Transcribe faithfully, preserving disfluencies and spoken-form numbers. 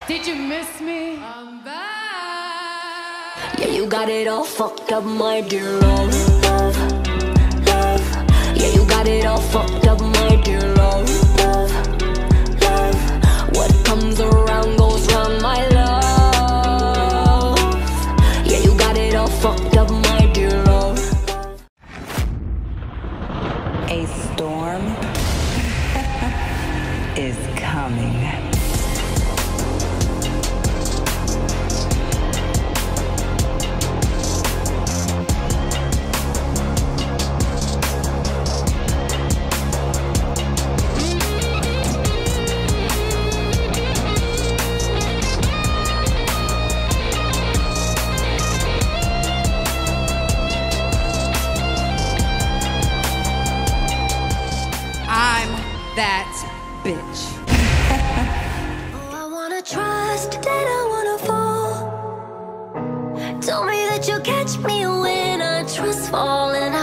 Did you miss me? I'm back. Yeah, you got it all fucked up, my dear love, love, love. Yeah, you got it all fucked up, my dear love, love, love. What comes around goes round, my love. Yeah, you got it all fucked up, my dear love. A storm is coming. That bitch. Oh, I wanna trust, then I wanna fall. Told me that you'll catch me when I trust falling.